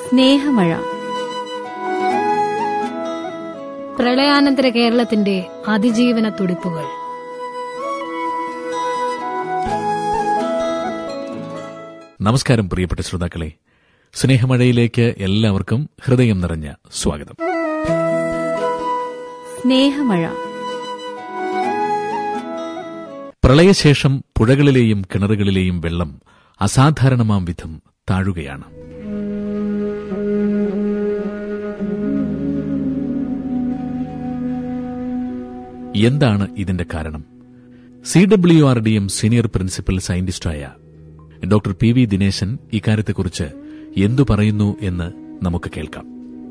സ്നേഹമഴ. പ്രളയാനന്തര കേരളത്തിന്റെ അതിജീവന തുടിപ്പുകൾ. നമസ്കാരം പ്രിയപ്പെട്ട ശ്രോതാക്കളെ, സ്നേഹമഴയിലേക്ക് എല്ലാവർക്കും ഹൃദയം നിറഞ്ഞ സ്വാഗതം. സ്നേഹമഴ. പ്രളയശേഷം പുഴകളിലെയും കിണറുകളിലെയും വെള്ളം അസാധാരണമാം വിധം താഴുകയാണ്. എന്താണ് ഇതിന്റെ കാരണം? CWRDM സീനിയർ പ്രിൻസിപ്പൽ സയന്റിസ്റ്റായ ഡോക്ടർ PV ദിനേശൻ ഇക്കാര്യത്തെക്കുറിച്ച് എന്തു പറയുന്നു എന്ന് നമുക്ക് കേൾക്കാം.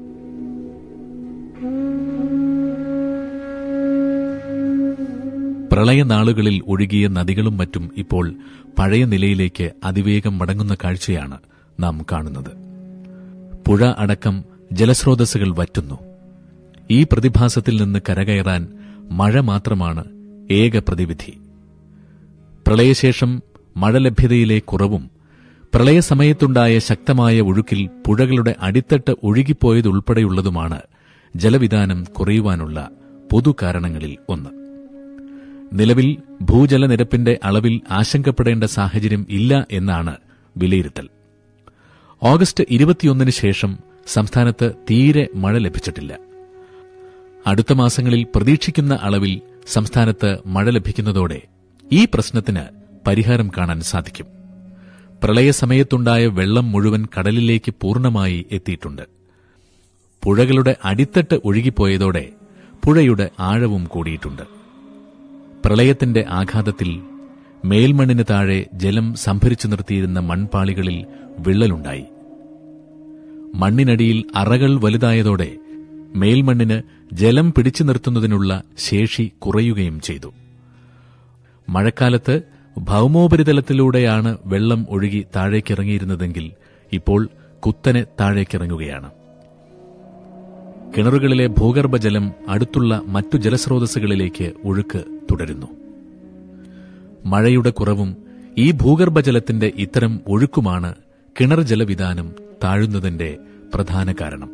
പ്രളയനാളുകളിൽ ഒഴുകിയ നദികളും മറ്റും ഇപ്പോൾ പഴയ നിലയിലേക്ക് അതിവേഗം മടങ്ങുന്ന കാഴ്ചയാണ് നാം കാണുന്നത്. പുഴ അടക്കം ജലസ്രോതസ്സുകൾ വറ്റുന്നു. ഈ പ്രതിഭാസത്തിൽ നിന്ന് കരകയറാൻ മഴ മാത്രമാണ് ഏക പ്രതിവിധി. പ്രളയശേഷം മഴ ലഭ്യതയിലെ കുറവും പ്രളയസമയത്തുണ്ടായ ശക്തമായ ഒഴുക്കിൽ പുഴകളുടെ അടിത്തട്ട് ഒഴുകിപ്പോയതുൾപ്പെടെയുള്ളതുമാണ് ജലവിതാനം കുറയുവാനുള്ള പൊതുകാരണങ്ങളിൽ ഒന്ന്. നിലവിൽ ഭൂജലനിരപ്പിന്റെ അളവിൽ ആശങ്കപ്പെടേണ്ട സാഹചര്യം ഇല്ല എന്നാണ് വിലയിരുത്തൽ. ഓഗസ്റ്റ് 21 ശേഷം സംസ്ഥാനത്ത് തീരെ മഴ ലഭിച്ചിട്ടില്ല. അടുത്ത മാസങ്ങളിൽ പ്രതീക്ഷിക്കുന്ന അളവിൽ സംസ്ഥാനത്ത് മഴ ലഭിക്കുന്നതോടെ ഈ പ്രശ്നത്തിന് പരിഹാരം കാണാൻ സാധിക്കും. പ്രളയസമയത്തുണ്ടായ വെള്ളം മുഴുവൻ കടലിലേക്ക് പൂർണ്ണമായി എത്തിയിട്ടുണ്ട്. പുഴകളുടെ അടിത്തട്ട് ഒഴുകിപ്പോയതോടെ പുഴയുടെ ആഴവും കൂടിയിട്ടുണ്ട്. പ്രളയത്തിന്റെ ആഘാതത്തിൽ മേൽമണ്ണിന് താഴെ ജലം സംഭരിച്ചു നിർത്തിയിരുന്ന മൺപാളികളിൽ വിള്ളലുണ്ടായി. മണ്ണിനടിയിൽ അറകൾ വലുതായതോടെ മേൽമണ്ണിന് ജലം പിടിച്ചു നിർത്തുന്നതിനുള്ള ശേഷി കുറയുകയും ചെയ്തു. മഴക്കാലത്ത് ഭൌമോപരിതലത്തിലൂടെയാണ് വെള്ളം ഒഴുകി താഴേക്കിറങ്ങിയിരുന്നതെങ്കിൽ ഇപ്പോൾ കുത്തനെ താഴേക്കിറങ്ങുകയാണ്. കിണറുകളിലെ ഭൂഗർഭജലം അടുത്തുള്ള മറ്റു ജലസ്രോതസ്സുകളിലേക്ക് ഒഴുക്ക് തുടരുന്നു. മഴയുടെ കുറവും ഈ ഭൂഗർഭജലത്തിന്റെ ഇത്തരം ഒഴുക്കുമാണ് കിണർ ജലവിതാനം താഴുന്നതിന്റെ പ്രധാന കാരണം.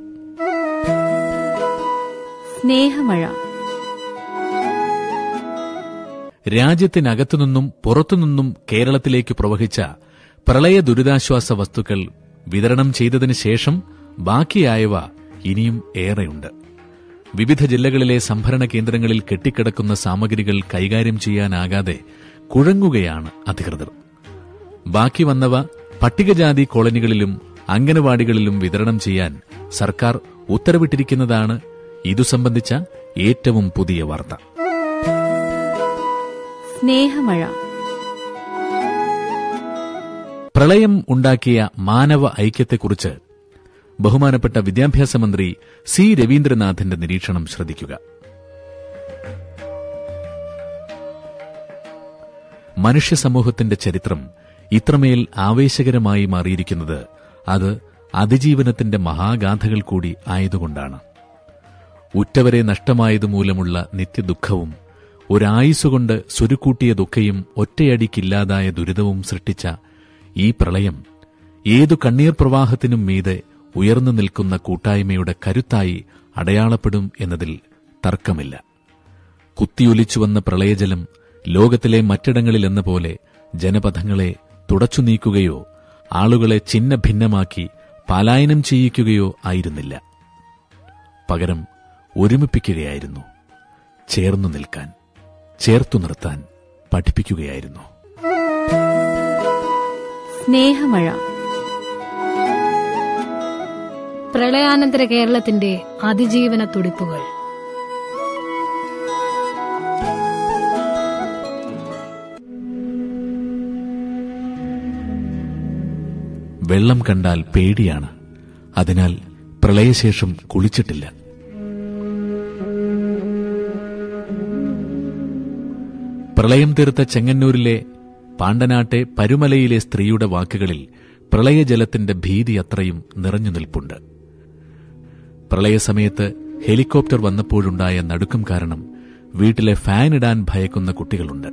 സ്നേഹമഴ. രാജ്യത്തിനകത്തുനിന്നും പുറത്തുനിന്നും കേരളത്തിലേക്ക് പ്രവഹിച്ച പ്രളയ ദുരിതാശ്വാസ വസ്തുക്കൾ വിതരണം ചെയ്തതിനു ശേഷം ബാക്കിയായവ ഇനിയും ഏറെയുണ്ട്. വിവിധ ജില്ലകളിലെ സംഭരണ കേന്ദ്രങ്ങളിൽ കെട്ടിക്കിടക്കുന്ന സാമഗ്രികൾ കൈകാര്യം ചെയ്യാനാകാതെ കുഴങ്ങുകയാണ് അധികൃതർ. ബാക്കി വന്നവ പട്ടികജാതി കോളനികളിലും അംഗനവാടികളിലും വിതരണം ചെയ്യാൻ സർക്കാർ ഉത്തരവിട്ടിരിക്കുന്നതാണ് ഇതു സംബന്ധിച്ച ഏറ്റവും പുതിയ വാർത്ത. സ്നേഹമഴ. പ്രളയം ഉണ്ടാക്കിയ മാനവ ഐക്യത്തെക്കുറിച്ച് ബഹുമാനപ്പെട്ട വിദ്യാഭ്യാസ മന്ത്രി C. രവീന്ദ്രനാഥിന്റെ നിരീക്ഷണം ശ്രദ്ധിക്കുക. മനുഷ്യ സമൂഹത്തിന്റെ ചരിത്രം ഇത്രമേൽ ആവേശകരമായി മാറിയിരിക്കുന്നത് അത് അതിജീവനത്തിന്റെ മഹാഗാഥകൾ കൂടി ആയതുകൊണ്ടാണ്. ഉറ്റവരെ നഷ്ടമായതുമൂലമുള്ള നിത്യദുഃഖവും ഒരായുസുകൊണ്ട് സ്വരുക്കൂട്ടിയതൊക്കെയും ഒറ്റയടിക്കില്ലാതായ ദുരിതവും സൃഷ്ടിച്ച ഈ പ്രളയം ഏതു കണ്ണീർ പ്രവാഹത്തിനും മീതെ ഉയർന്നു നിൽക്കുന്ന കൂട്ടായ്മയുടെ കരുത്തായി അടയാളപ്പെടും എന്നതിൽ തർക്കമില്ല. കുത്തിയൊലിച്ചുവന്ന പ്രളയജലം ലോകത്തിലെ മറ്റിടങ്ങളിലെന്ന പോലെ ജനപഥങ്ങളെ തുടച്ചു നീക്കുകയോ ആളുകളെ ഛിന്ന ഭിന്നമാക്കി പലായനം ചെയ്യിക്കുകയോ ആയിരുന്നില്ല. പകരം ഒരുമിപ്പിക്കുകയായിരുന്നു. ചേർന്നു നിൽക്കാൻ, ചേർത്തു നിർത്താൻ പഠിപ്പിക്കുകയായിരുന്നു. സ്നേഹമഴ. പ്രളയാനന്തര കേരളത്തിന്റെ അതിജീവന തുടിപ്പുകൾ. വെള്ളം കണ്ടാൽ പേടിയാണ്. അതിനാൽ പ്രളയശേഷം കുളിച്ചിട്ടില്ല. പ്രളയം തീർത്ത ചെങ്ങന്നൂരിലെ പാണ്ടനാട്ടെ പരുമലയിലെ സ്ത്രീയുടെ വാക്കുകളിൽ പ്രളയജലത്തിന്റെ ഭീതി അത്രയും നിറഞ്ഞു നിൽപ്പുണ്ട്. പ്രളയസമയത്ത് ഹെലികോപ്റ്റർ വന്നപ്പോഴുണ്ടായ നടുക്കം കാരണം വീട്ടിലെ ഫാനിടാൻ ഭയക്കുന്ന കുട്ടികളുണ്ട്.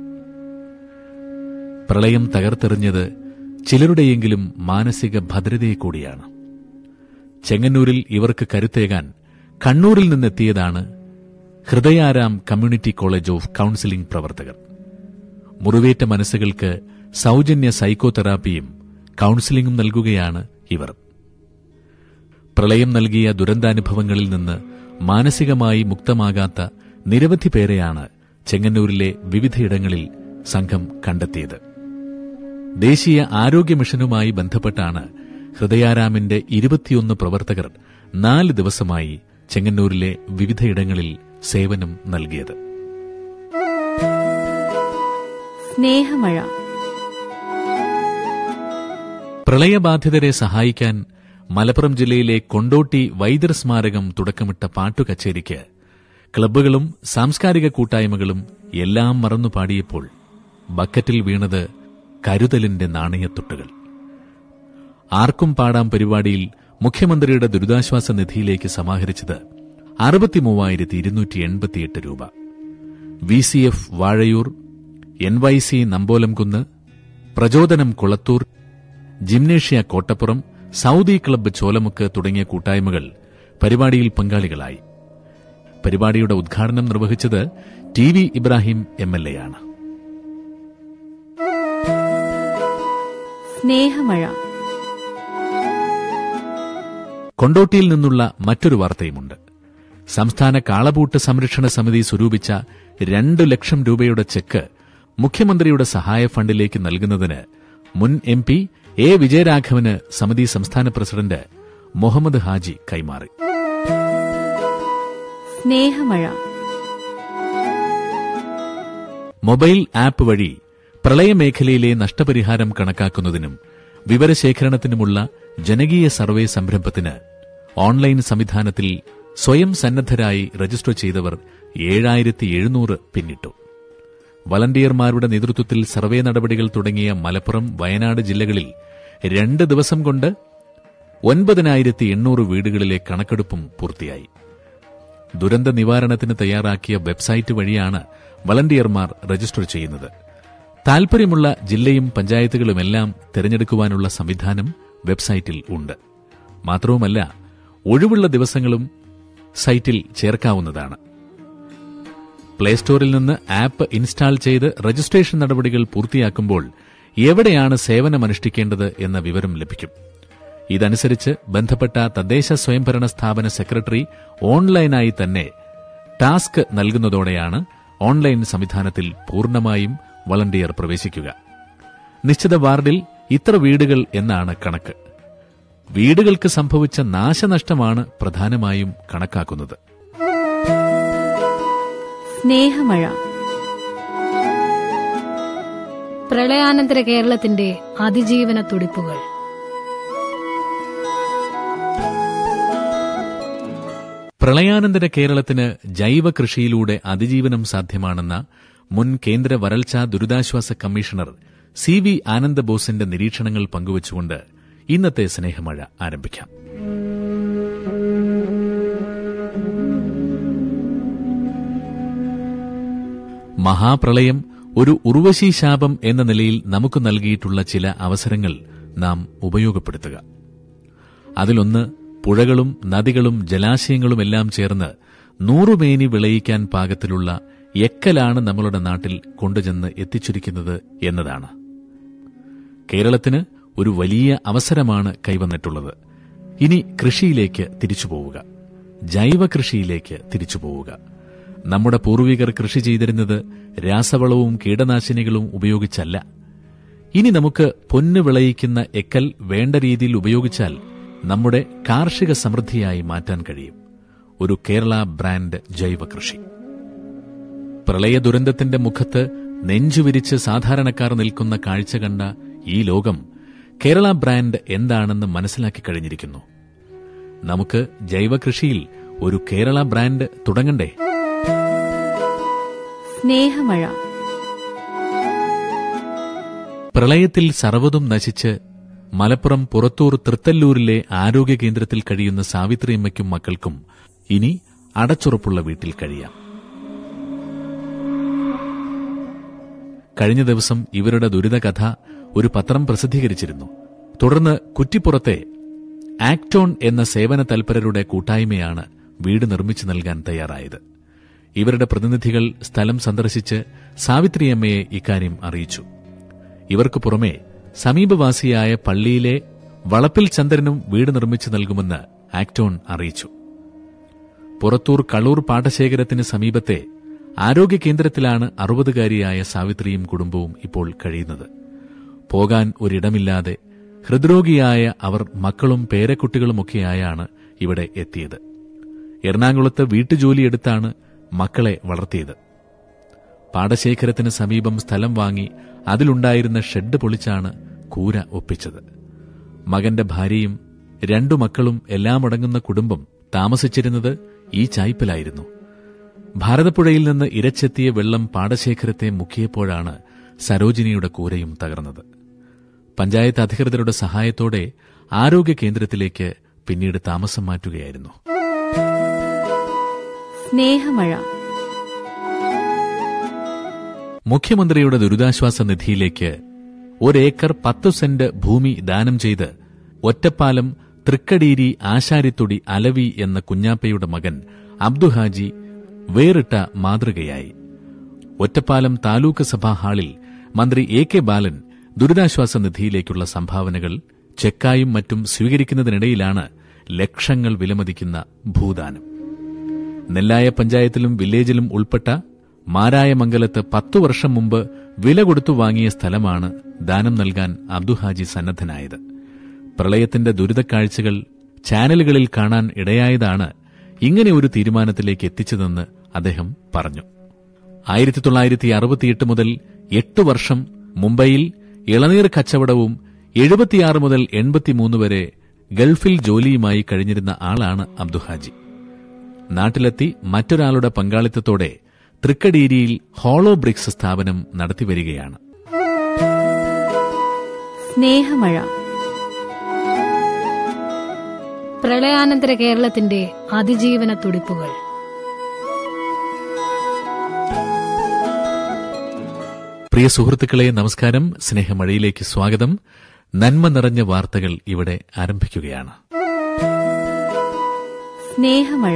പ്രളയം തകർത്തെറിഞ്ഞത് ചിലരുടെയെങ്കിലും മാനസിക ഭദ്രതയെ കൂടിയാണ്. ചെങ്ങന്നൂരിൽ ഇവർക്ക് കരുത്തേകാൻ കണ്ണൂരിൽ നിന്നെത്തിയതാണ് Hridayaram community college of counselling പ്രവർത്തകർ. മുറിവേറ്റ മനസ്സുകൾക്ക് സൌജന്യ സൈക്കോതെറാപ്പിയും കൌൺസിലിംഗും നൽകുകയാണ് ഇവർ. പ്രളയം നൽകിയ ദുരന്താനുഭവങ്ങളിൽ നിന്ന് മാനസികമായി മുക്തമാകാത്ത നിരവധി പേരെയാണ് ചെങ്ങന്നൂരിലെ വിവിധയിടങ്ങളിൽ സംഘം കണ്ടെത്തിയത്. ദേശീയ ആരോഗ്യ മിഷനുമായി ബന്ധപ്പെട്ടാണ് ഹൃദയാരാമിന്റെ 21 പ്രവർത്തകർ 4 ദിവസമായി ചെങ്ങന്നൂരിലെ വിവിധയിടങ്ങളിൽ സേവനം നൽകിയത്. സ്നേഹമഴ. പ്രളയബാധിതരെ സഹായിക്കാൻ മലപ്പുറം ജില്ലയിലെ കൊണ്ടോട്ടി വൈദ്യർ സ്മാരകം തുടക്കമിട്ട പാട്ടുകച്ചേരിക്ക് ക്ലബ്ബുകളും സാംസ്കാരിക കൂട്ടായ്മകളും എല്ലാം മറന്നു പാടിയപ്പോൾ ബക്കറ്റിൽ വീണത് കരുതലിന്റെ നാണയത്തുട്ടുകൾ. ആർക്കും പാടാം പരിപാടിയിൽ മുഖ്യമന്ത്രിയുടെ ദുരിതാശ്വാസ നിധിയിലേക്ക് സമാഹരിച്ചത് 63,288 രൂപ. VCF വാഴയൂർ, NYC നമ്പോലംകുന്ന്, പ്രചോദനം Kulathur, gymnasia Kottappuram, Saudi club Cholamukku തുടങ്ങിയ കൂട്ടായ്മകൾ പരിപാടിയിൽ പങ്കാളികളായി. പരിപാടിയുടെ ഉദ്ഘാടനം നിർവഹിച്ചത് TV ഇബ്രാഹിം MLA ആണ്. സ്നേഹമഴ. കൊണ്ടോട്ടിയിൽ നിന്നുള്ള മറ്റൊരു വാർത്തയുമുണ്ട്. സംസ്ഥാന കാളപൂട്ട് സംരക്ഷണ സമിതി സ്വരൂപിച്ച 2 ലക്ഷം രൂപയുടെ ചെക്ക് മുഖ്യമന്ത്രിയുടെ സഹായ ഫണ്ടിലേക്ക് നൽകുന്നതിന് മുൻ MP A. വിജയരാഘവന് സമിതി സംസ്ഥാന പ്രസിഡന്റ് മുഹമ്മദ് ഹാജി കൈമാറി. സ്നേഹമഴ. മൊബൈൽ ആപ്പ് വഴി പ്രളയമേഖലയിലെ നഷ്ടപരിഹാരം കണക്കാക്കുന്നതിനും വിവരശേഖരണത്തിനുമുള്ള ജനകീയ സർവേ സംരംഭത്തിന് ഓൺലൈൻ സംവിധാനത്തിൽ സ്വയം സന്നദ്ധരായി രജിസ്റ്റർ ചെയ്തവർ 7,700 പിന്നിട്ടു. വളണ്ടിയർമാരുടെ നേതൃത്വത്തിൽ സർവേ നടപടികൾ തുടങ്ങിയ മലപ്പുറം, വയനാട് ജില്ലകളിൽ 2 ദിവസം കൊണ്ട് 9,800 വീടുകളിലെ കണക്കെടുപ്പും പൂർത്തിയായി. ദുരന്ത നിവാരണത്തിന് തയ്യാറാക്കിയ വെബ്സൈറ്റ് വഴിയാണ് വളണ്ടിയർമാർ രജിസ്റ്റർ ചെയ്യുന്നത്. താൽപര്യമുള്ള ജില്ലയും പഞ്ചായത്തുകളുമെല്ലാം തിരഞ്ഞെടുക്കുവാനുള്ള സംവിധാനം വെബ്സൈറ്റിൽ ഉണ്ട്. മാത്രവുമല്ല, ഒഴിവുള്ള ദിവസങ്ങളും സൈറ്റിൽ ചേർക്കാവുന്നതാണ്. പ്ലേ സ്റ്റോറിൽ നിന്ന് ആപ്പ് ഇൻസ്റ്റാൾ ചെയ്ത് രജിസ്ട്രേഷൻ നടപടികൾ പൂർത്തിയാക്കുമ്പോൾ എവിടെയാണ് സേവനമനുഷ്ഠിക്കേണ്ടത് എന്ന വിവരം ലഭിക്കും. ഇതനുസരിച്ച് ബന്ധപ്പെട്ട തദ്ദേശ സ്വയംഭരണ സ്ഥാപന സെക്രട്ടറി ഓൺലൈനായി തന്നെ ടാസ്ക് നൽകുന്നതോടെയാണ് ഓൺലൈൻ സംവിധാനത്തിൽ പൂർണ്ണമായും വളണ്ടിയർ പ്രവേശിക്കുക. നിശ്ചിത വാർഡിൽ ഇത്ര വീടുകൾ എന്നാണ് കണക്ക്. വീടുകൾക്ക് സംഭവിച്ച നാശനഷ്ടമാണ് പ്രധാനമായും കണക്കാക്കുന്നത്. സ്നേഹമഴ. പ്രളയാനന്തര കേരളത്തിന്റെ അതിജീവന തുടിപ്പുകൾ. പ്രളയാനന്തര കേരളത്തിന് ജൈവ കൃഷിയിലൂടെ അതിജീവനം സാധ്യമാണെന്ന മുൻ കേന്ദ്ര വരൾച്ചാ ദുരിതാശ്വാസ കമ്മീഷണർ CV ആനന്ദബോസിന്റെ നിരീക്ഷണങ്ങൾ പങ്കുവച്ചുകൊണ്ട് ഇന്നത്തെ സ്നേഹമഴ ആരംഭിക്കാം. മഹാപ്രളയം ഒരു ഉർവശി ശാപം എന്ന നിലയിൽ നമുക്ക് നൽകിയിട്ടുള്ള ചില അവസരങ്ങൾ നാം ഉപയോഗപ്പെടുത്തുക. അതിലൊന്ന്, പുഴകളും നദികളും ജലാശയങ്ങളുമെല്ലാം ചേർന്ന് 100 മേനി വിളയിക്കാൻ പാകത്തിലുള്ള എക്കലാണ് നമ്മളുടെ നാട്ടിൽ കൊണ്ടുചെന്ന് എത്തിച്ചിരിക്കുന്നത് എന്നതാണ്. കേരളത്തിന് ഒരു വലിയ അവസരമാണ് കൈവന്നിട്ടുള്ളത്. ഇനി കൃഷിയിലേക്ക് തിരിച്ചുപോവുക, ജൈവ കൃഷിയിലേക്ക് തിരിച്ചുപോവുക. നമ്മുടെ പൂർവികർ കൃഷി ചെയ്തിരുന്നത് രാസവളവും കീടനാശിനികളും ഉപയോഗിച്ചല്ല. ഇനി നമുക്ക് പൊന്നു വിളയിക്കുന്ന എക്കൽ വേണ്ട രീതിയിൽ ഉപയോഗിച്ചാൽ നമ്മുടെ കാർഷിക സമൃദ്ധിയായി മാറ്റാൻ കഴിയും. ഒരു കേരള ബ്രാൻഡ് ജൈവ കൃഷി. പ്രളയ ദുരന്തത്തിന്റെ മുഖത്ത് നെഞ്ചുവിരിച്ച് സാധാരണക്കാർ നിൽക്കുന്ന കാഴ്ച കണ്ട ഈ ലോകം കേരള ബ്രാൻഡ് എന്താണെന്ന് മനസ്സിലാക്കി കഴിഞ്ഞിരിക്കുന്നു. നമുക്ക് ജൈവ കൃഷിയിൽ ഒരു കേരള ബ്രാൻഡ് തുടങ്ങണ്ടേ? സ്നേഹമഴ. പ്രളയത്തിൽ സർവ്വതും നശിച്ച് മലപ്പുറം പുറത്തൂർ തൃത്തല്ലൂരിലെ ആരോഗ്യ കേന്ദ്രത്തിൽ കഴിയുന്ന സാവിത്രിയമ്മയ്ക്കും മക്കൾക്കും ഇനി അടച്ചുറപ്പുള്ള വീട്ടിൽ കഴിയാം. കഴിഞ്ഞ ദിവസം ഇവരുടെ ദുരിതകഥ ഒരു പത്രം പ്രസിദ്ധീകരിച്ചിരുന്നു. തുടർന്ന് കുറ്റിപ്പുറത്തെ ആക്ടോൺ എന്ന സേവന തൽപരരുടെ കൂട്ടായ്മയാണ് വീട് നിർമ്മിച്ചു നൽകാൻ തയ്യാറായത്. ഇവരുടെ പ്രതിനിധികൾ സ്ഥലം സന്ദർശിച്ച് സാവിത്രിയമ്മയെ ഇക്കാര്യം അറിയിച്ചു. ഇവർക്കു പുറമെ സമീപവാസിയായ പള്ളിയിലെ വളപ്പിൽ ചന്ദ്രനും വീട് നിർമ്മിച്ചു നൽകുമെന്ന് ആക്ടോൺ അറിയിച്ചു. പുറത്തൂർ കളൂർ പാടശേഖരത്തിന് സമീപത്തെ ആരോഗ്യ കേന്ദ്രത്തിലാണ് 60-കാരിയായ സാവിത്രിയും കുടുംബവും ഇപ്പോൾ കഴിയുന്നത്. പോകാൻ ഒരിടമില്ലാതെ ഹൃദ്രോഗിയായ അവർ മക്കളും പേരക്കുട്ടികളുമൊക്കെയായാണ് ഇവിടെ എത്തിയത്. എറണാകുളത്ത് വീട്ടുജോലിയെടുത്താണ് മക്കളെ വളർത്തിയത്. പാടശേഖരത്തിന് സമീപം സ്ഥലം വാങ്ങി അതിലുണ്ടായിരുന്ന ഷെഡ് പൊളിച്ചാണ് കൂര ഒപ്പിച്ചത്. മകന്റെ ഭാര്യയും 2 മക്കളും എല്ലാമടങ്ങുന്ന കുടുംബം താമസിച്ചിരുന്നത് ഈ ചായ്പിലായിരുന്നു. ഭാരതപ്പുഴയിൽ നിന്ന് ഇരച്ചെത്തിയ വെള്ളം പാടശേഖരത്തെ മുക്കിയപ്പോഴാണ് സരോജിനിയുടെ കൂരയും തകർന്നത്. പഞ്ചായത്ത് അധികൃതരുടെ സഹായത്തോടെ ആരോഗ്യ കേന്ദ്രത്തിലേക്ക് പിന്നീട് താമസം മാറ്റുകയായിരുന്നു. സ്നേഹമഴ. മുഖ്യമന്ത്രിയുടെ ദുരിതാശ്വാസ നിധിയിലേക്ക് 1 ഏക്കർ 10 സെന്റ് ഭൂമി ദാനം ചെയ്ത് ഒറ്റപ്പാലം തൃക്കടീരി ആശാരിത്തൊടി അലവി എന്ന കുഞ്ഞാപ്പയുടെ മകൻ അബ്ദുഹാജി വേറിട്ട മാതൃകയായി. ഒറ്റപ്പാലം താലൂക്ക് സഭാ ഹാളിൽ മന്ത്രി A.K. ബാലൻ ദുരിതാശ്വാസ നിധിയിലേക്കുള്ള സംഭാവനകൾ ചെക്കായും മറ്റും സ്വീകരിക്കുന്നതിനിടയിലാണ് ലക്ഷങ്ങൾ വിലമതിക്കുന്ന ഭൂദാനം. നെല്ലായ പഞ്ചായത്തിലും വില്ലേജിലും ഉൾപ്പെട്ട മാരായമംഗലത്ത് 10 വർഷം മുമ്പ് വില കൊടുത്തു വാങ്ങിയ സ്ഥലമാണ് ദാനം നൽകാൻ അബ്ദുഹാജി സന്നദ്ധനായത്. പ്രളയത്തിന്റെ ദുരിതക്കാഴ്ചകൾ ചാനലുകളിൽ കാണാൻ ഇടയായതാണ് ഇങ്ങനെ ഒരു തീരുമാനത്തിലേക്ക് എത്തിച്ചതെന്ന് അദ്ദേഹം പറഞ്ഞു. 1968 മുതൽ 8 വർഷം മുംബൈയിൽ ഇളനീർ കച്ചവടവും 76 മുതൽ 83 വരെ ഗൾഫിൽ ജോലിയുമായി കഴിഞ്ഞിരുന്ന ആളാണ് അബ്ദുഹാജി. നാട്ടിലെത്തി മറ്റൊരാളുടെ പങ്കാളിത്തത്തോടെ തൃക്കടീരിയിൽ ഹോളോ ബ്രിക്സ് സ്ഥാപനം നടത്തിവരികയാണ്. സ്നേഹമഴ. പ്രളയാനന്തര കേരളത്തിന്റെ അതിജീവന തുടിപ്പുകൾ. പ്രിയ സുഹൃത്തുക്കളെ, നമസ്കാരം. സ്നേഹമഴയിലേക്ക് സ്വാഗതം. നന്മ നിറഞ്ഞ വാർത്തകൾ ഇവിടെ ആരംഭിക്കുകയാണ്. സ്നേഹമഴ.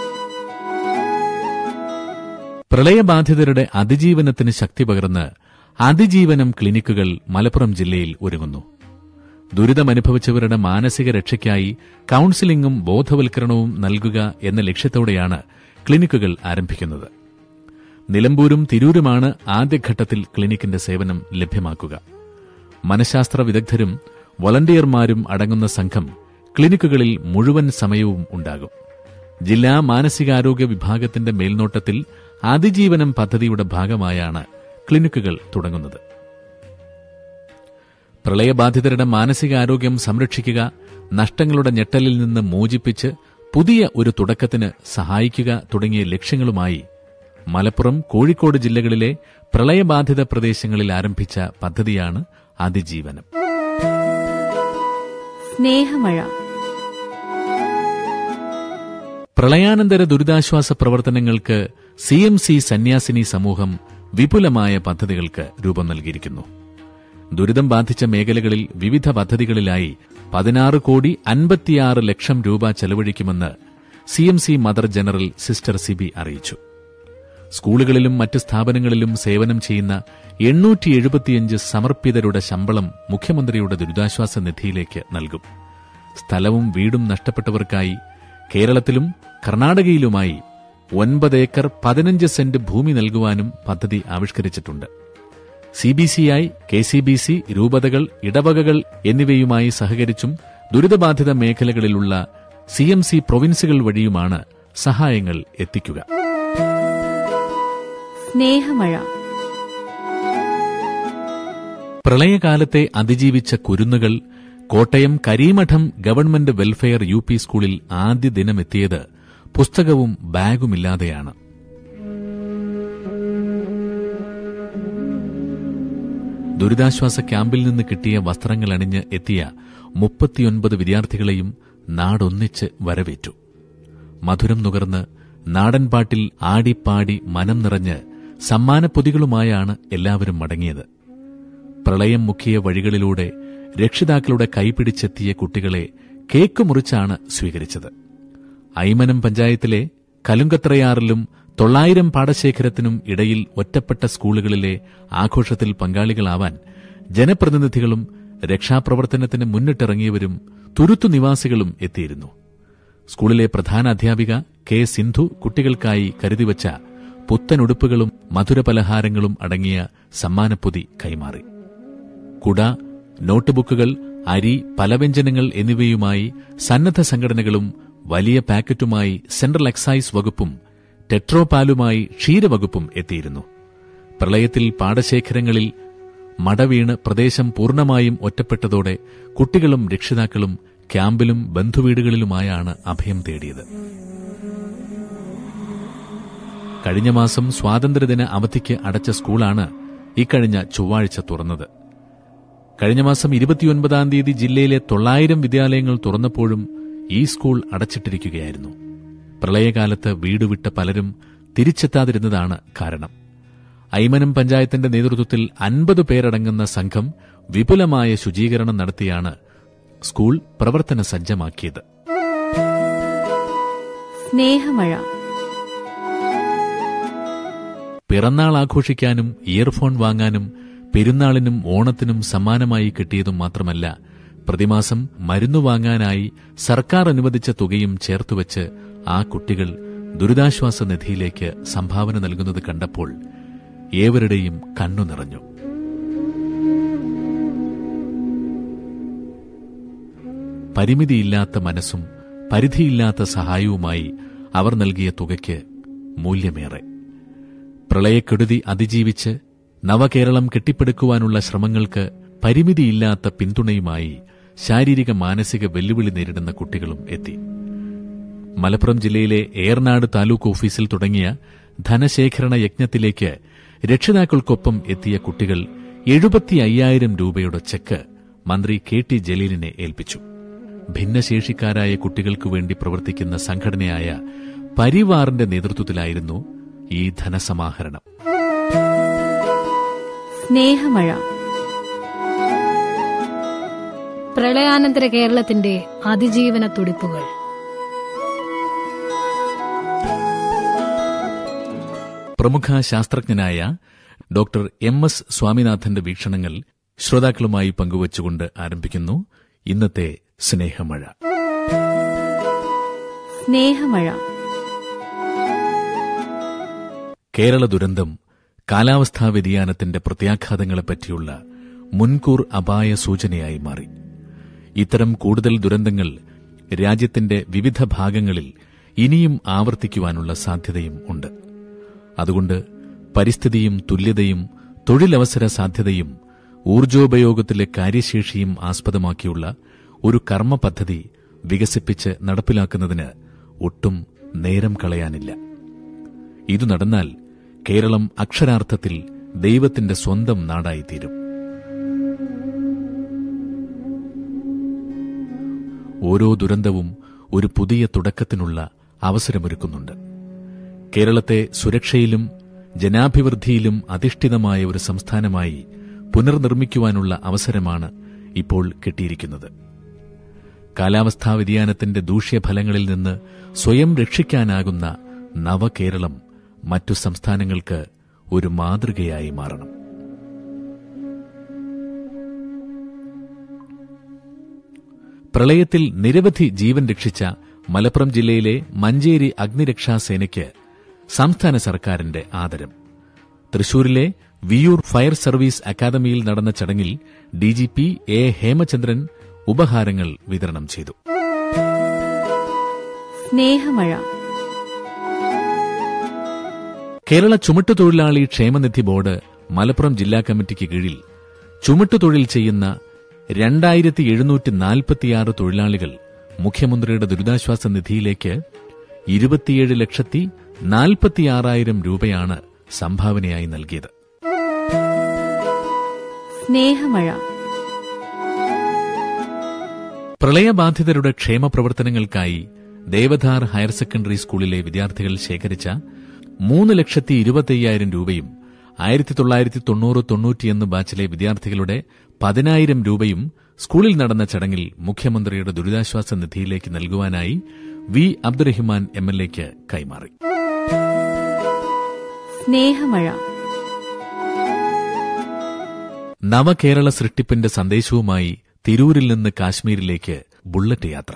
പ്രളയബാധിതരുടെ അതിജീവനത്തിന് ശക്തി പകർന്ന് അതിജീവനം ക്ലിനിക്കുകൾ മലപ്പുറം ജില്ലയിൽ ഒരുങ്ങുന്നു. ദുരിതമനുഭവിച്ചവരുടെ മാനസിക രക്ഷയ്ക്കായി കൌൺസിലിംഗും ബോധവൽക്കരണവും നൽകുക എന്ന ലക്ഷ്യത്തോടെയാണ് ക്ലിനിക്കുകൾ ആരംഭിക്കുന്നത്. നിലമ്പൂരും തിരൂരുമാണ് ആദ്യഘട്ടത്തിൽ ക്ലിനിക്കിന്റെ സേവനം ലഭ്യമാക്കുക. മനഃശാസ്ത്ര വിദഗ്ധരും വോളണ്ടിയർമാരും അടങ്ങുന്ന സംഘം ക്ലിനിക്കുകളിൽ മുഴുവൻ സമയവും ഉണ്ടാകും. ജില്ലാ മാനസികാരോഗ്യ വിഭാഗത്തിന്റെ മേൽനോട്ടത്തിൽ അതിജീവനം പദ്ധതിയുടെ ഭാഗമായാണ് ക്ലിനിക്കുകൾ തുടങ്ങുന്നത്. പ്രളയബാധിതരുടെ മാനസികാരോഗ്യം സംരക്ഷിക്കുക, നഷ്ടങ്ങളുടെ ഞെട്ടലിൽ നിന്ന് മോചിപ്പിച്ച് പുതിയ ഒരു തുടക്കത്തിന് സഹായിക്കുക തുടങ്ങിയ ലക്ഷ്യങ്ങളുമായി മലപ്പുറം, കോഴിക്കോട് ജില്ലകളിലെ പ്രളയബാധിത പ്രദേശങ്ങളിൽ ആരംഭിച്ച പദ്ധതിയാണ് അതിജീവനം. സ്നേഹമഴ. പ്രളയാനന്തര ദുരിതാശ്വാസ പ്രവർത്തനങ്ങൾക്ക് CMC സന്യാസിനി സമൂഹം വിപുലമായ പദ്ധതികൾക്ക് രൂപം നൽകിയിരിക്കുന്നു. ദുരിതം ബാധിച്ച മേഖലകളിൽ വിവിധ പദ്ധതികളിലായി 16,56 ലക്ഷം രൂപ ചെലവഴിക്കുമെന്ന് CMC mother general sister Sibi അറിയിച്ചു. സ്കൂളുകളിലും മറ്റ് സ്ഥാപനങ്ങളിലും സേവനം ചെയ്യുന്ന 875 സമർപ്പിതരുടെ ശമ്പളം മുഖ്യമന്ത്രിയുടെ ദുരിതാശ്വാസ നിധിയിലേക്ക് നൽകും. സ്ഥലവും വീടും നഷ്ടപ്പെട്ടവർക്കായി കേരളത്തിലും കർണാടകയിലുമായി 9 ഏക്കർ 15 സെന്റ് ഭൂമി നൽകുവാനും പദ്ധതി ആവിഷ്കരിച്ചിട്ടുണ്ട്. CBCI, KCBC, രൂപതകൾ, ഇടവകകൾ എന്നിവയുമായി സഹകരിച്ചും ദുരിതബാധിത മേഖലകളിലുള്ള CMC പ്രൊവിൻസുകൾ വഴിയുമാണ് സഹായങ്ങൾ എത്തിക്കുക. സ്നേഹമഴ. പ്രളയകാലത്തെ അതിജീവിച്ച കുരുന്നുകൾ Kottayam Karimadam government welfare UP സ്കൂളിൽ ആദ്യ ദിനമെത്തിയത് പുസ്തകവും ബാഗുമില്ലാതെയാണ്. ദുരിതാശ്വാസ ക്യാമ്പിൽ നിന്ന് കിട്ടിയ വസ്ത്രങ്ങൾ അണിഞ്ഞ് എത്തിയ 39 വിദ്യാർത്ഥികളെയും നാടൊന്നിച്ച് വരവേറ്റു. മധുരം നുകർന്ന് നാടൻപാട്ടിൽ ആടിപ്പാടി മനം നിറഞ്ഞ് സമ്മാനപ്പൊതികളുമായാണ് എല്ലാവരും മടങ്ങിയത്. പ്രളയം മുക്കിയ വഴികളിലൂടെ രക്ഷിതാക്കളുടെ കൈപിടിച്ചെത്തിയ കുട്ടികളെ കേക്ക് മുറിച്ചാണ് സ്വീകരിച്ചത്. ഐമനം പഞ്ചായത്തിലെ കലുങ്കത്രയാറിലും 900 പാടശേഖരത്തിനും ഇടയിൽ ഒറ്റപ്പെട്ട സ്കൂളുകളിലെ ആഘോഷത്തിൽ പങ്കാളികളാവാൻ ജനപ്രതിനിധികളും രക്ഷാപ്രവർത്തനത്തിന് മുന്നിട്ടിറങ്ങിയവരും തുരുത്തു നിവാസികളും എത്തിയിരുന്നു. സ്കൂളിലെ പ്രധാന അധ്യാപിക കെ സിന്ധു കുട്ടികൾക്കായി കരുതിവച്ച പുത്തനുടുപ്പുകളും മധുരപലഹാരങ്ങളും അടങ്ങിയ സമ്മാനപ്പൊതി കൈമാറി. കുട, നോട്ട്ബുക്കുകൾ, അരി, പലവ്യഞ്ജനങ്ങൾ എന്നിവയുമായി സന്നദ്ധ സംഘടനകളും വലിയ പാക്കറ്റുമായി സെൻട്രൽ എക്സൈസ് വകുപ്പും ടെട്രോപാലുമായി ക്ഷീരവകുപ്പും എത്തിയിരുന്നു. പ്രളയത്തിൽ പാടശേഖരങ്ങളിൽ മടവീണ് പ്രദേശം പൂർണ്ണമായും ഒറ്റപ്പെട്ടതോടെ കുട്ടികളും രക്ഷിതാക്കളും ക്യാമ്പിലും ബന്ധുവീടുകളിലുമായാണ് അഭയം തേടിയത്. കഴിഞ്ഞ മാസം സ്വാതന്ത്ര്യദിന അവധിക്ക് അടച്ച സ്കൂളാണ് ഇക്കഴിഞ്ഞ ചൊവ്വാഴ്ച തുറന്നത്. കഴിഞ്ഞ മാസം 29-ാം തീയതി ജില്ലയിലെ 900 വിദ്യാലയങ്ങൾ തുറന്നപ്പോഴും ഈ സ്കൂൾ അടച്ചിട്ടിരിക്കുകയായിരുന്നു. പ്രളയകാലത്ത് വീടുവിട്ട പലരും തിരിച്ചെത്താതിരുന്നതാണ് കാരണം. ഐമനം പഞ്ചായത്തിന്റെ നേതൃത്വത്തിൽ 50 പേരടങ്ങുന്ന സംഘം വിപുലമായ ശുചീകരണം നടത്തിയാണ് സ്കൂൾ പ്രവർത്തന സജ്ജമാക്കിയത്. സ്നേഹമഴ. പിറന്നാൾ ആഘോഷിക്കാനും ഇയർഫോൺ വാങ്ങാനും പെരുന്നാളിനും ഓണത്തിനും സമ്മാനമായി കിട്ടിയതും മാത്രമല്ല, പ്രതിമാസം മരുന്നു വാങ്ങാനായി സർക്കാർ അനുവദിച്ച തുകയും ചേർത്തുവച്ച് ആ കുട്ടികൾ ദുരിതാശ്വാസ നിധിയിലേക്ക് സംഭാവന നൽകുന്നത് കണ്ടപ്പോൾ ഏവരുടെയും കണ്ണു നിറഞ്ഞു. പരിമിതിയില്ലാത്ത മനസ്സും പരിധിയില്ലാത്ത സഹായവുമായി അവർ നൽകിയ തുകയ്ക്ക് മൂല്യമേറെ. പ്രളയക്കെടുതി അതിജീവിച്ച് നവകേരളം കെട്ടിപ്പടുക്കുവാനുള്ള ശ്രമങ്ങൾക്ക് പരിമിതിയില്ലാത്ത പിന്തുണയുമായി ശാരീരിക മാനസിക വെല്ലുവിളി നേരിടുന്ന കുട്ടികളും എത്തി. മലപ്പുറം ജില്ലയിലെ ഏറനാട് താലൂക്ക് ഓഫീസിൽ തുടങ്ങിയ ധനശേഖരണ യജ്ഞത്തിലേക്ക് രക്ഷിതാക്കൾക്കൊപ്പം എത്തിയ കുട്ടികൾ 75,000 രൂപയുടെ ചെക്ക് മന്ത്രി കെ ടി ജലീലിനെ ഏൽപ്പിച്ചു. ഭിന്നശേഷിക്കാരായ കുട്ടികൾക്കു വേണ്ടി പ്രവർത്തിക്കുന്ന സംഘടനയായ പരിവാറിന്റെ നേതൃത്വത്തിലായിരുന്നു ഈ ധനസമാഹരണം. സ്നേഹമഴ. പ്രളയാനന്തര കേരളത്തിന്റെ അതിജീവന തുടിപ്പുകൾ. പ്രമുഖ ശാസ്ത്രജ്ഞനായ ഡോക്ടർ MS സ്വാമിനാഥന്റെ വീക്ഷണങ്ങൾ ശ്രോതാക്കളുമായി പങ്കുവച്ചുകൊണ്ട് ആരംഭിക്കുന്നു ഇന്നത്തെ സ്നേഹമഴ. സ്നേഹമഴ. കേരള ദുരന്തം കാലാവസ്ഥാ വ്യതിയാനത്തിന്റെ പ്രത്യാഘാതങ്ങളെപ്പറ്റിയുള്ള മുൻകൂർ അപായ സൂചനയായി മാറി. ഇത്തരം കൂടുതൽ ദുരന്തങ്ങൾ രാജ്യത്തിന്റെ വിവിധ ഭാഗങ്ങളിൽ ഇനിയും ആവർത്തിക്കുവാനുള്ള സാധ്യതയും ഉണ്ട്. അതുകൊണ്ട് പരിസ്ഥിതിയും തുല്യതയും തൊഴിലവസര സാധ്യതയും ഊർജോപയോഗത്തിലെ കാര്യശേഷിയും ആസ്പദമാക്കിയുള്ള ഒരു കർമ്മ പദ്ധതി വികസിപ്പിച്ച് നടപ്പിലാക്കുന്നതിന് ഒട്ടും നേരം കളയാനില്ല. ഇതു നടന്നാൽ കേരളം അക്ഷരാർത്ഥത്തിൽ ദൈവത്തിന്റെ സ്വന്തം നാടായിത്തീരും. ഓരോ ദുരന്തവും ഒരു പുതിയ തുടക്കത്തിനുള്ള അവസരമൊരുക്കുന്നുണ്ട്. കേരളത്തെ സുരക്ഷയിലും ജനാഭിവൃദ്ധിയിലും അധിഷ്ഠിതമായ ഒരു സംസ്ഥാനമായി പുനർനിർമ്മിക്കുവാനുള്ള അവസരമാണ് ഇപ്പോൾ കിട്ടിയിരിക്കുന്നത്. കാലാവസ്ഥാ വ്യതിയാനത്തിന്റെ ദൂഷ്യഫലങ്ങളിൽ നിന്ന് സ്വയം രക്ഷിക്കാനാകുന്ന നവകേരളം മറ്റു സംസ്ഥാനങ്ങൾക്ക് ഒരു മാതൃകയായി മാറണം. പ്രളയത്തിൽ നിരവധി ജീവൻ രക്ഷിച്ച മലപ്പുറം ജില്ലയിലെ മഞ്ചേരി അഗ്നിരക്ഷാസേനയ്ക്ക് സംസ്ഥാന സർക്കാരിന്റെ ആദരം. തൃശൂരിലെ വിയൂർ ഫയർ സർവീസ് അക്കാദമിയിൽ നടന്ന ചടങ്ങിൽ DGP A. ഹേമചന്ദ്രൻ ഉപഹാരങ്ങൾ വിതരണം ചെയ്തു. സ്നേഹമഴ. കേരള ചുമട്ടുതൊഴിലാളി ക്ഷേമനിധി ബോർഡ് മലപ്പുറം ജില്ലാ കമ്മിറ്റിക്ക് കീഴിൽ ചുമട്ടുതൊഴിൽ ചെയ്യുന്ന 2746 തൊഴിലാളികൾ മുഖ്യമന്ത്രിയുടെ ദുരിതാശ്വാസ നിധിയിലേക്ക് 27,46,000 രൂപയാണ് സംഭാവനയായി നൽകിയത്. സ്നേഹമഴ. പ്രളയബാധിതരുടെ ക്ഷേമപ്രവർത്തനങ്ങൾക്കായി ദേവധാർ ഹയർ സെക്കൻഡറി സ്കൂളിലെ വിദ്യാർത്ഥികൾ ശേഖരിച്ച 3,25,000 രൂപയും 1990-91 ബാച്ചിലെ വിദ്യാർത്ഥികളുടെ 10,000 രൂപയും സ്കൂളിൽ നടന്ന ചടങ്ങിൽ മുഖ്യമന്ത്രിയുടെ ദുരിതാശ്വാസ നിധിയിലേക്ക് നൽകുവാനായി വി അബ്ദുറഹിമാൻ എംഎൽഎക്ക് കൈമാറി. സ്നേഹമഴ. നവകേരള സൃഷ്ടിപ്പിന്റെ സന്ദേശവുമായി തിരൂരിൽ നിന്ന് കാശ്മീരിലേക്ക് ബുള്ളറ്റ് യാത്ര.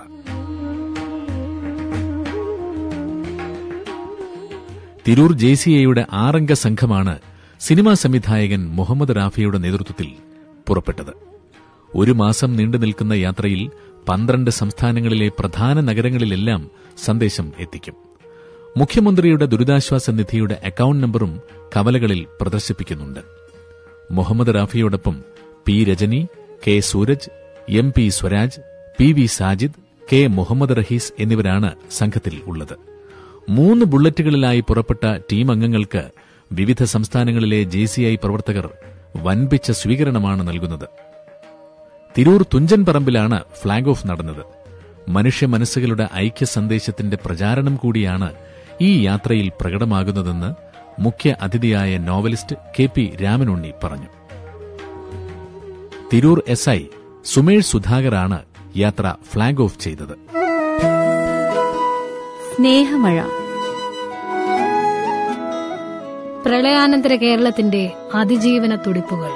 തിരൂർ JCAയുടെ 6 അംഗ സംഘമാണ് സിനിമാ സംവിധായകൻ മുഹമ്മദ് റാഫിയുടെ നേതൃത്വത്തിൽ പുറപ്പെട്ടത്. ഒരു മാസം നീണ്ടുനിൽക്കുന്ന യാത്രയിൽ 12 സംസ്ഥാനങ്ങളിലെ പ്രധാന നഗരങ്ങളിലെല്ലാം സന്ദേശം എത്തിക്കും. മുഖ്യമന്ത്രിയുടെ ദുരിതാശ്വാസ നിധിയുടെ അക്കൌണ്ട് നമ്പറും കവലകളിൽ പ്രദർശിപ്പിക്കുന്നുണ്ട്. മുഹമ്മദ് റാഫിയോടൊപ്പം P Rajani, K Sooraj, MP Swaraj, PV Sajid, K Muhammad Rahees എന്നിവരാണ് സംഘത്തിൽ ഉള്ളത്. 3 ബുള്ളറ്റുകളിലായി പുറപ്പെട്ട ടീം അംഗങ്ങൾക്ക് വിവിധ സംസ്ഥാനങ്ങളിലെ JCI പ്രവർത്തകർ വൻപിച്ച സ്വീകരണമാണ് നൽകുന്നത്. തിരൂർ തുഞ്ചൻ പറമ്പിലാണ് ഫ്ളാഗ് ഓഫ് നടന്നത്. മനുഷ്യ മനസ്സുകളുടെ ഐക്യ സന്ദേശത്തിന്റെ പ്രചാരണം കൂടിയാണ് ഈ യാത്രയിൽ പ്രകടമാകുന്നതെന്ന് മുഖ്യ അതിഥിയായ നോവലിസ്റ്റ് KP രാമനുണ്ണി പറഞ്ഞു. തിരൂർ SI സുമേഷ് സുധാകറാണ് യാത്ര ഫ്ളാഗ് ഓഫ് ചെയ്തത്. സ്നേഹമഴ. പ്രളയാനന്തര കേരളത്തിന്റെ അതിജീവന തുടിപ്പുകൾ.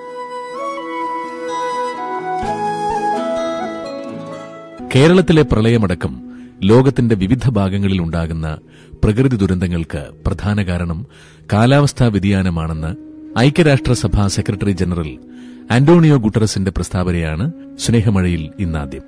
കേരളത്തിലെ പ്രളയമടക്കം ലോകത്തിന്റെ വിവിധ ഭാഗങ്ങളിൽ ഉണ്ടാകുന്ന പ്രകൃതി ദുരന്തങ്ങൾക്ക് പ്രധാന കാരണം കാലാവസ്ഥാ വ്യതിയാനമാണെന്ന് ഐക്യരാഷ്ട്രസഭാ സെക്രട്ടറി ജനറൽ ആന്റോണിയോ ഗുട്ടറസിന്റെ പ്രസ്താവനയാണ് സ്നേഹമഴയിൽ ഇന്നാദ്യം.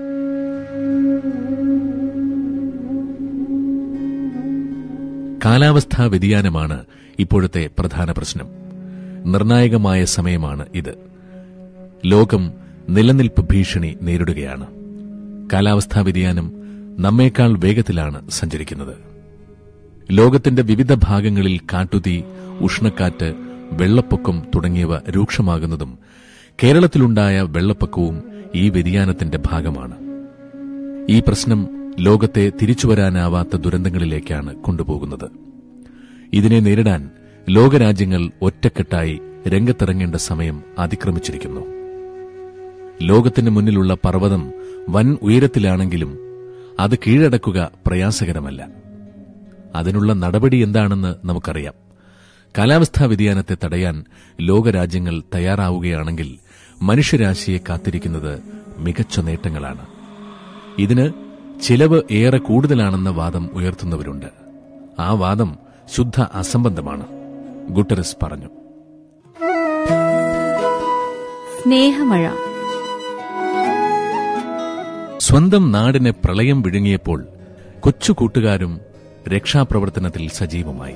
കാലാവസ്ഥാ വ്യതിയാനമാണ് ഇപ്പോഴത്തെ പ്രധാന പ്രശ്നം. നിർണായകമായ സമയമാണ് ഇത്. ലോകം നിലനിൽപ്പ് ഭീഷണി നേരിടുകയാണ്. കാലാവസ്ഥാ വ്യതിയാനം നമ്മേക്കാൾ വേഗത്തിലാണ് സഞ്ചരിക്കുന്നത്. ലോകത്തിന്റെ വിവിധ ഭാഗങ്ങളിൽ കാട്ടുതീ, ഉഷ്ണക്കാറ്റ്, വെള്ളപ്പൊക്കം തുടങ്ങിയവ രൂക്ഷമാകുന്നതും കേരളത്തിലുണ്ടായ വെള്ളപ്പൊക്കവും ഈ വ്യതിയാനത്തിന്റെ ഭാഗമാണ്. ഈ പ്രശ്നം ലോകത്തെ തിരിച്ചുവരാനാവാത്ത ദുരന്തങ്ങളിലേക്കാണ് കൊണ്ടുപോകുന്നത്. ഇതിനെ നേരിടാൻ ലോകരാജ്യങ്ങൾ ഒറ്റക്കെട്ടായി രംഗത്തിറങ്ങേണ്ട സമയം അതിക്രമിച്ചിരിക്കുന്നു. ലോകത്തിന് മുന്നിലുള്ള പർവ്വതം വൻ ഉയരത്തിലാണെങ്കിലും അത് കീഴടക്കുക പ്രയാസകരമല്ല. അതിനുള്ള നടപടി എന്താണെന്ന് നമുക്കറിയാം. കാലാവസ്ഥാ വ്യതിയാനത്തെ തടയാൻ ലോകരാജ്യങ്ങൾ തയ്യാറാവുകയാണെങ്കിൽ മനുഷ്യരാശിയെ കാത്തിരിക്കുന്നത് മികച്ച നേട്ടങ്ങളാണ്. ഇതിന് ചിലവ് ഏറെ കൂടുതലാണെന്ന വാദം ഉയർത്തുന്നവരുണ്ട്. ആ വാദം ശുദ്ധ അസംബന്ധമാണ്, ഗുട്ടറസ് പറഞ്ഞു. സ്നേഹമഴ. സ്വന്തം നാടിനെ പ്രളയം വിഴുങ്ങിയപ്പോൾ കൊച്ചു കൂട്ടുകാരും രക്ഷാപ്രവർത്തനത്തിൽ സജീവമായി.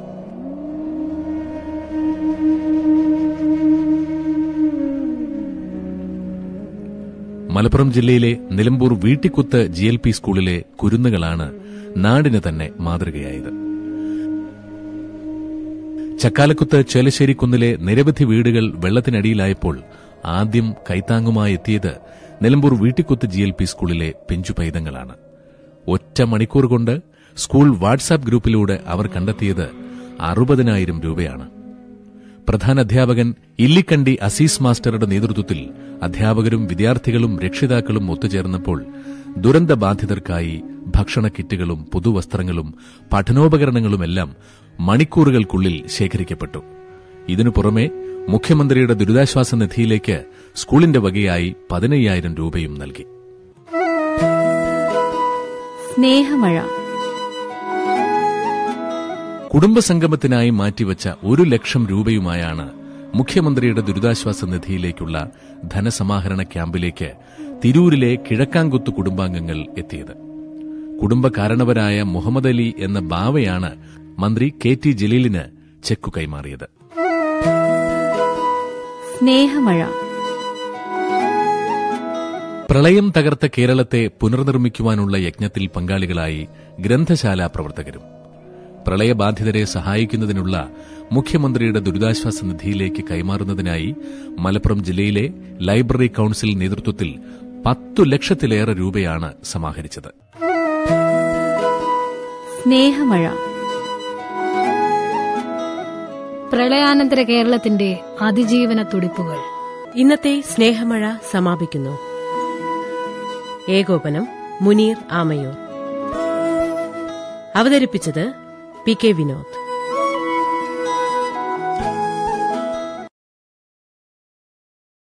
മലപ്പുറം ജില്ലയിലെ നിലമ്പൂർ വീട്ടിക്കുത്ത് GLP സ്കൂളിലെ കുരുന്നുകളാണ് നാടിന് തന്നെ മാതൃകയായത്. ചക്കാലക്കുത്ത് ചേലശ്ശേരിക്കുന്നിലെ നിരവധി വീടുകൾ വെള്ളത്തിനടിയിലായപ്പോൾ ആദ്യം കൈത്താങ്ങുമായി എത്തിയത് നിലമ്പൂർ വീട്ടിക്കുത്ത് GLP സ്കൂളിലെ പിഞ്ചുപൈതങ്ങളാണ്. ഒറ്റ മണിക്കൂർ കൊണ്ട് സ്കൂൾ വാട്സാപ്പ് ഗ്രൂപ്പിലൂടെ അവർ കണ്ടെത്തിയത് 60,000 രൂപയാണ്. പ്രധാന അധ്യാപകൻ ഇല്ലിക്കണ്ടി അസീസ് മാസ്റ്ററുടെ നേതൃത്വത്തിൽ അധ്യാപകരും വിദ്യാർത്ഥികളും രക്ഷിതാക്കളും ഒത്തുചേർന്നപ്പോൾ ദുരന്തബാധിതർക്കായി ഭക്ഷണ കിറ്റുകളും പുതുവസ്ത്രങ്ങളും പഠനോപകരണങ്ങളുമെല്ലാം മണിക്കൂറുകൾക്കുള്ളിൽ ശേഖരിക്കപ്പെട്ടു. ഇതിനു പുറമെ മുഖ്യമന്ത്രിയുടെ ദുരിതാശ്വാസ നിധിയിലേക്ക് സ്കൂളിന്റെ വകയായി 15,000 രൂപയും നൽകി. സ്നേഹമഴ. കുടുംബസംഗമത്തിനായി മാറ്റിവച്ച 1,00,000 രൂപയുമായാണ് മുഖ്യമന്ത്രിയുടെ ദുരിതാശ്വാസ നിധിയിലേക്കുള്ള ധനസമാഹരണ ക്യാമ്പിലേക്ക് തിരൂരിലെ കിഴക്കാംകുത്ത് കുടുംബാംഗങ്ങൾ എത്തിയത്. കുടുംബകാരണവരായ മുഹമ്മദ് അലി എന്ന ബാവയാണ് മന്ത്രി KT ജലീലിന് ചെക്കു കൈമാറിയത്. സ്നേഹമഴ. പ്രളയം തകർത്ത കേരളത്തെ പുനർനിർമ്മിക്കുവാനുള്ള യജ്ഞത്തിൽ പങ്കാളികളായി ഗ്രന്ഥശാലാ പ്രവർത്തകരും. പ്രളയബാധിതരെ സഹായിക്കുന്നതിനുള്ള മുഖ്യമന്ത്രിയുടെ ദുരിതാശ്വാസ നിധിയിലേക്ക് കൈമാറുന്നതിനായി മലപ്പുറം ജില്ലയിലെ ലൈബ്രറി കൌൺസിൽ നേതൃത്വത്തിൽ 10 ലക്ഷത്തിലേറെ രൂപയാണ് സമാഹരിച്ചത്. സ്നേഹമഴ. പ്രളയാനന്തര കേരളത്തിന്റെ അതിജീവന തുടിപ്പുകൾ. ഇന്നത്തെ സ്നേഹമഴ സമാപിക്കുന്നു. ഏകോപനം മുനീർ ആമയൂർ. അവതരിപ്പിച്ചത് പി കെ വിനോദ്.